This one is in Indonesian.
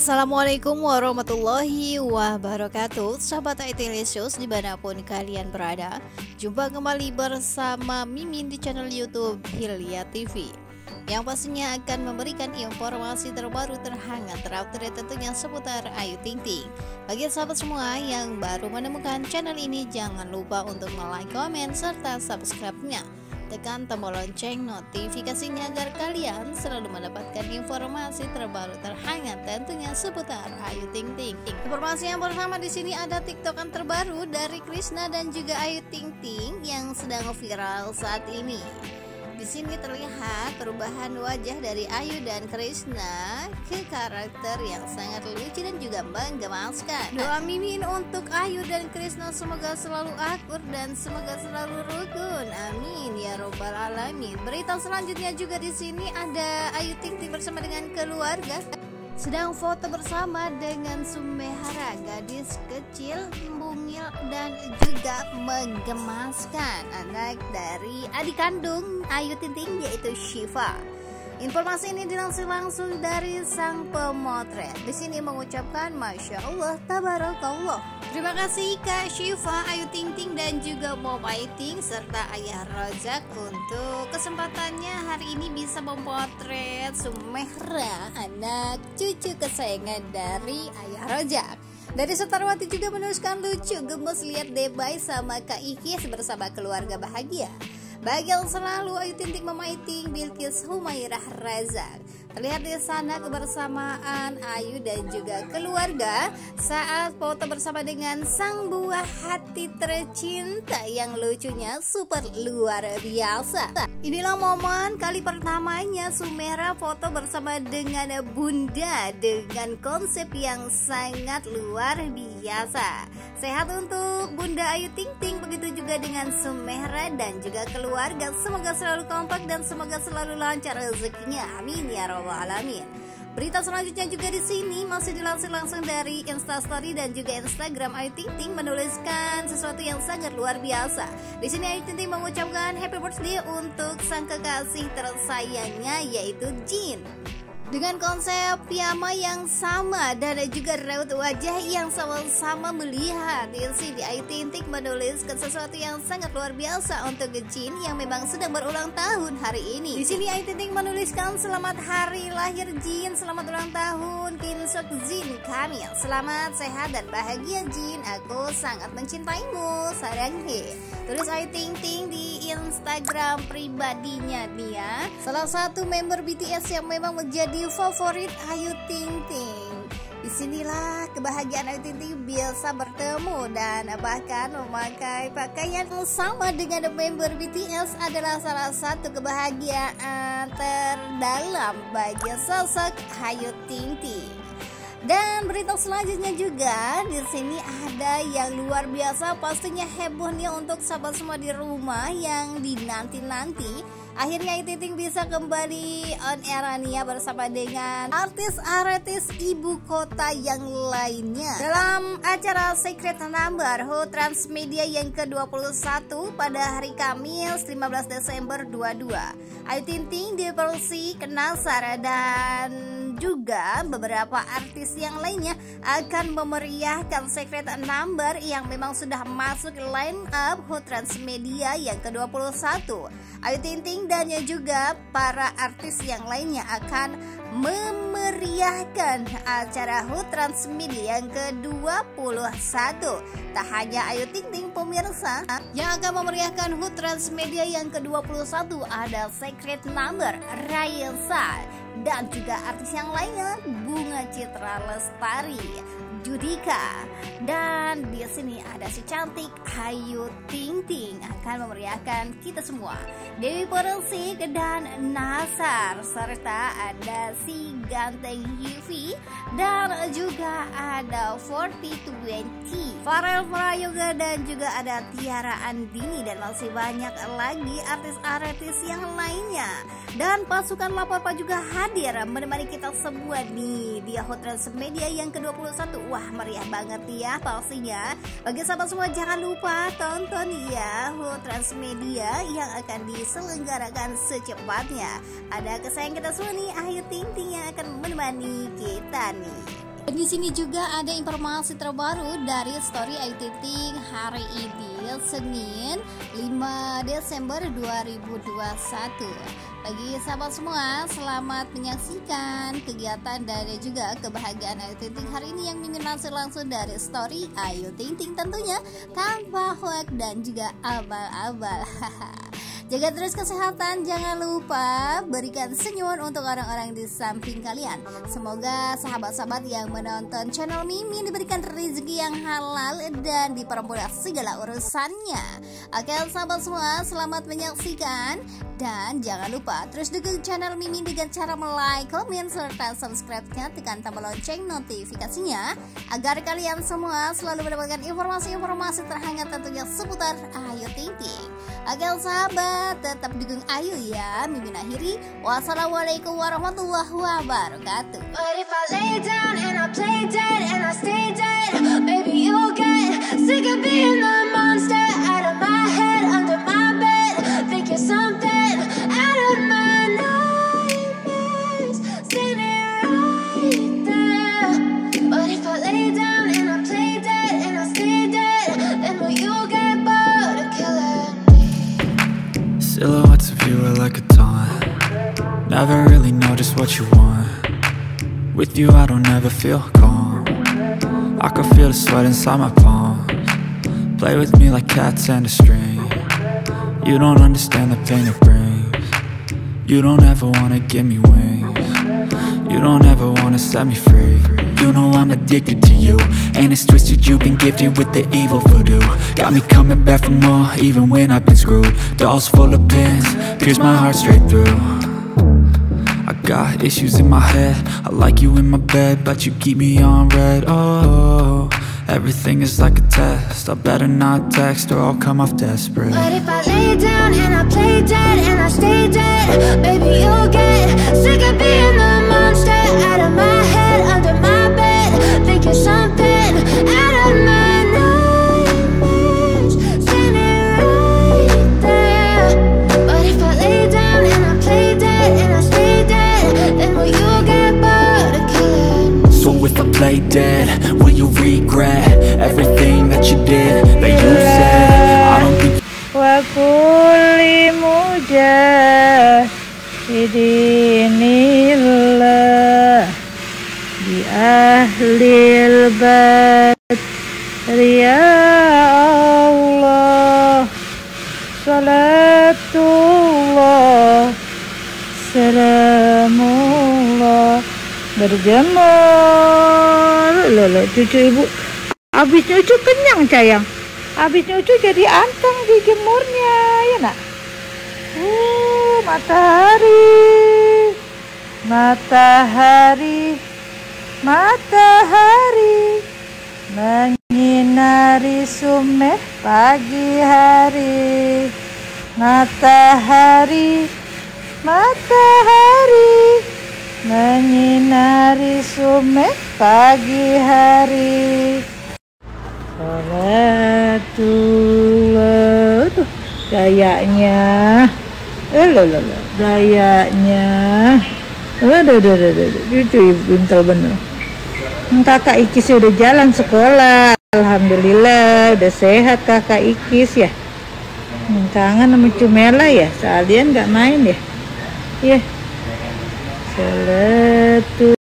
Assalamualaikum warahmatullahi wabarakatuh. Sahabat Aitilisius dimanapun kalian berada, jumpa kembali bersama Mimin di channel YouTube Hilya TV, yang pastinya akan memberikan informasi terbaru, terhangat, terupdate tentunya seputar Ayu Ting Ting. Bagi sahabat semua yang baru menemukan channel ini, jangan lupa untuk like, komen, serta subscribe-nya. Tekan tombol lonceng notifikasinya agar kalian selalu mendapatkan informasi terbaru, terhangat tentunya seputar Ayu Ting Ting. Informasi yang pertama di sini ada TikTokan terbaru dari Krishna dan juga Ayu Ting Ting yang sedang viral saat ini. Di sini terlihat perubahan wajah dari Ayu dan Krishna ke karakter yang sangat lucu dan juga menggemaskan. Doa Mimin untuk Ayu dan Krishna semoga selalu akur dan semoga selalu rukun. Amin ya robbal alamin. Berita selanjutnya juga di sini ada Ayu Ting Ting bersama dengan keluarga sedang foto bersama dengan Sumehara, gadis kecil, mungil dan juga menggemaskan, anak dari adik kandung Ayu Ting Ting yaitu Syifa. Informasi ini dilansir langsung dari sang pemotret. Di sini mengucapkan Masya Allah, Tabarakallah. Terima kasih Kak Syifa, Ayu Ting Ting dan juga Mom Ayu Ting serta Ayah Rojak untuk kesempatannya hari ini bisa memotret Sumehra, anak cucu kesayangan dari Ayah Rojak. Dari Setarwati juga menuliskan lucu, gemes lihat Debay sama Kak Ikis bersama keluarga bahagia. Bahagia selalu Ayu Ting Ting, Mama Ayu Ting, Bilkis Humairah Razak. Terlihat di sana kebersamaan Ayu dan juga keluarga saat foto bersama dengan sang buah hati tercinta yang lucunya super luar biasa. Inilah momen kali pertamanya Sumehra foto bersama dengan Bunda dengan konsep yang sangat luar biasa. Sehat untuk Bunda Ayu Ting Ting, begitu juga dengan Sumehra dan juga keluarga. Semoga selalu kompak dan semoga selalu lancar rezekinya. Amin ya robbal alamin. Berita selanjutnya juga di sini masih dilansir langsung dari Instastory dan juga Instagram. Ayu Ting Ting menuliskan sesuatu yang sangat luar biasa. Di sini Ayu Ting Ting mengucapkan happy birthday untuk sang kekasih tersayangnya yaitu Jin. Dengan konsep piyama yang sama dan juga raut wajah yang sama-sama melihat. Di sini Ayu Ting Ting menuliskan sesuatu yang sangat luar biasa untuk Jin yang memang sedang berulang tahun hari ini. Di sini Ayu Ting Ting menuliskan selamat hari lahir Jin, selamat ulang tahun Kinsok Jin Kamil. Selamat sehat dan bahagia Jin, aku sangat mencintaimu, saranghe. Tulis Ayu Ting Ting di Instagram pribadinya dia. Salah satu member BTS yang memang menjadi favorit Ayu Ting Ting. Disinilah kebahagiaan Ayu Ting Ting biasa bertemu dan bahkan memakai pakaian yang sama dengan member BTS adalah salah satu kebahagiaan terdalam bagi sosok Ayu Ting Ting. Dan berita selanjutnya juga di sini ada yang luar biasa, pastinya hebohnya untuk sahabat semua di rumah yang dinanti-nanti. Akhirnya Ayu Ting Ting bisa kembali on air nia bersama dengan artis-artis ibu kota yang lainnya dalam acara Secret Number HOT Transmedia yang ke-21 pada hari Kamis 15 Desember 22. Ayu Ting Ting di versi Kenasar dan juga beberapa artis yang lainnya akan memeriahkan Secret Number yang memang sudah masuk line up HOT Transmedia yang ke-21. Ayu Ting Ting dan juga para artis yang lainnya akan memeriahkan acara HOT Transmedia yang ke-21. Tak hanya Ayu Ting Ting pemirsa yang akan memeriahkan HOT Transmedia yang ke-21, ada Secret Number, Raisa dan juga artis yang lainnya, Bunga Citra Lestari, Judika, dan di sini ada si cantik Ayu Ting Ting akan memeriahkan kita semua. Dewi Persik dan Nasar serta ada si ganteng Hivi dan juga ada 4020, Farel Prayoga dan juga ada Tiara Andini dan masih banyak lagi artis-artis yang lainnya. Dan pasukan Laporpa juga hadir menemani kita semua nih di HOT Transmedia yang ke-21. Wah, meriah banget ya pastinya. Bagi sahabat semua jangan lupa tonton ya HOT Transmedia yang akan diselenggarakan secepatnya. Ada kesayangan kita semua nih, Ayu Ting Ting yang akan menemani kita nih. Di sini juga ada informasi terbaru dari Story Ayu Ting Ting hari ini, Senin 5 Desember 2021. Bagi sahabat semua, selamat menyaksikan kegiatan dan juga kebahagiaan Ayu Ting Ting hari ini yang Mimin langsung dari Story Ayu Ting Ting, tentunya tanpa hoax dan juga abal-abal. Jaga terus kesehatan, jangan lupa berikan senyuman untuk orang-orang di samping kalian. Semoga sahabat-sahabat yang menonton channel Mimin diberikan rezeki yang halal dan dipermudah segala urusannya. Oke sahabat semua, selamat menyaksikan. Dan jangan lupa terus dukung channel Mimin dengan cara like, komen, serta subscribe-nya. Tekan tombol lonceng notifikasinya agar kalian semua selalu mendapatkan informasi-informasi terhangat tentunya seputar Ayu Ting Ting. Oke sahabat, tetap dukung Ayu ya. Mimin akhiri, wassalamualaikum warahmatullahi wabarakatuh. But if I lay down and I play dead and I stay dead, baby you'll get sick of being the monster out of my head, under my bed, thinking something out of my nightmares, standing right there. But if I lay down and I play dead and I stay dead, then will you get bored of killing? Silhouettes of you are like a taunt. Never really know just what you want. With you I don't ever feel calm. I can feel the sweat inside my palms. Play with me like cats and a string. You don't understand the pain it brings. You don't ever wanna give me wings. You don't ever wanna set me free. You know I'm addicted to you, and it's twisted, you've been gifted with the evil voodoo. Got me coming back for more, even when I've been screwed. Dolls full of pins, pierce my heart straight through. I got issues in my head, I like you in my bed, but you keep me on red. Oh, everything is like a test, I better not text or I'll come off desperate. But if I lay down and I play dead and I stay dead, baby you'll get sick of being the monster out of my head, under my bed, thinking something out of my nightmares, standing right there. But if I lay down and I play dead and I stay dead, then will you get bored of killing? So if I play dead, will you regret everything that you did, that you said? I don't think wa kulli mujahidinillah bi ahlil badri ya Allah, salatullah salamullah berjemur. Loh, cucu ibu habis nyucu kenyang sayang, habis nyucu jadi anteng di jemurnya ya nak. Matahari matahari matahari menyinari sumeh pagi hari. Matahari matahari menyinari sumeh pagi hari. Salatullah tuh gayanya, gayanya, cucu ibu pintar bener. Kakak Ikis udah jalan sekolah, alhamdulillah udah sehat kakak Ikis ya. Kangen sama Cumela ya, sekalian nggak main ya. Ya, Salatu